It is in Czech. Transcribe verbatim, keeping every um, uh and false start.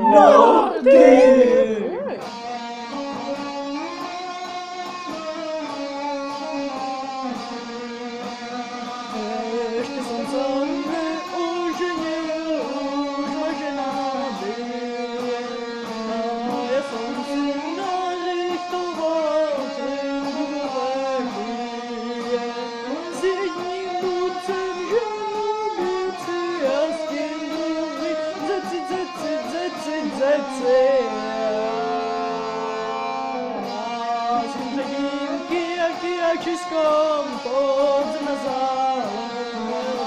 No, ty! Ještě jsem se neuženil, už moje žena bije. A já jsem si narychtoval trubové chvíje. S jedním bucem ženu bici a s tím druhým zeci, zeci, zeci, zeci. A s tím třetím kiak, kiak, českom, podzem na zále.